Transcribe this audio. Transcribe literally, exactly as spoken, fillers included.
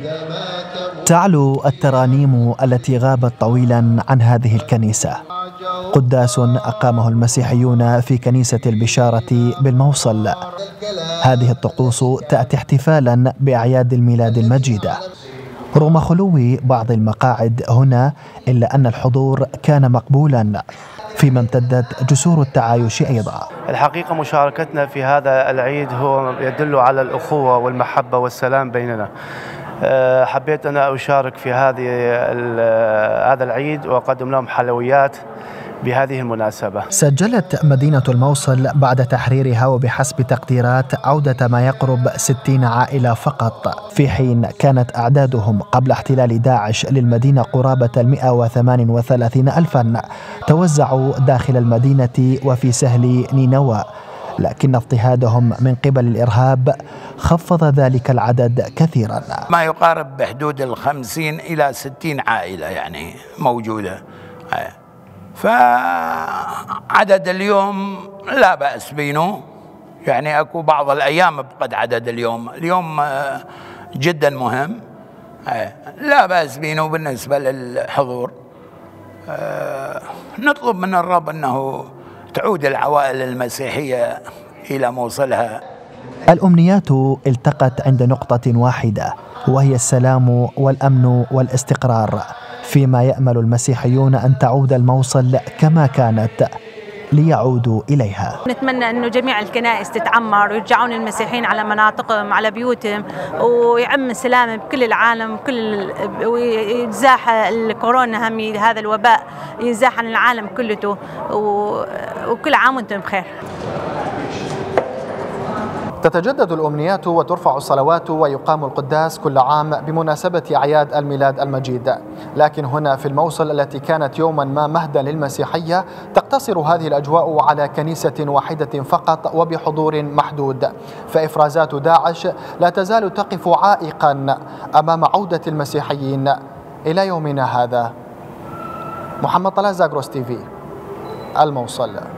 تعلو الترانيم التي غابت طويلا عن هذه الكنيسة. قداس أقامه المسيحيون في كنيسة البشارة بالموصل. هذه الطقوس تأتي احتفالا بأعياد الميلاد المجيدة. رغم خلو بعض المقاعد هنا إلا أن الحضور كان مقبولا، فيما امتدت جسور التعايش أيضا. الحقيقة مشاركتنا في هذا العيد هو يدل على الأخوة والمحبة والسلام بيننا. حبيت أن أشارك في هذه هذا العيد وأقدم لهم حلويات بهذه المناسبة. سجلت مدينة الموصل بعد تحريرها وبحسب تقديرات عودة ما يقرب ستين عائلة فقط، في حين كانت أعدادهم قبل احتلال داعش للمدينة قرابة المئة وثمانية وثلاثين ألفا توزعوا داخل المدينة وفي سهل نينوى، لكن اضطهادهم من قبل الإرهاب خفض ذلك العدد كثيرا. ما يقارب بحدود الخمسين إلى ستين عائلة يعني موجودة، فعدد اليوم لا بأس بينه، يعني أكو بعض الأيام بقد عدد اليوم اليوم جدا مهم، لا بأس بينه. بالنسبة للحضور نطلب من الرب أنه تعود العوائل المسيحية إلى موصلها. الأمنيات التقت عند نقطة واحدة، وهي السلام والأمن والاستقرار، فيما يأمل المسيحيون أن تعود الموصل كما كانت ليعودوا إليها. نتمنى أنه جميع الكنائس تتعمر ويرجعون المسيحيين على مناطقهم على بيوتهم، ويعم السلام بكل العالم، كل ويزاح الكورونا هم هذا الوباء يزاح عن العالم كله، وكل عام وانتم بخير. تتجدد الأمنيات وترفع الصلوات ويقام القداس كل عام بمناسبة أعياد الميلاد المجيد، لكن هنا في الموصل التي كانت يوما ما مهدا للمسيحية تقتصر هذه الأجواء على كنيسة واحدة فقط وبحضور محدود، فإفرازات داعش لا تزال تقف عائقا أمام عودة المسيحيين إلى يومنا هذا. محمد طلال، زاغروس تي في، الموصل.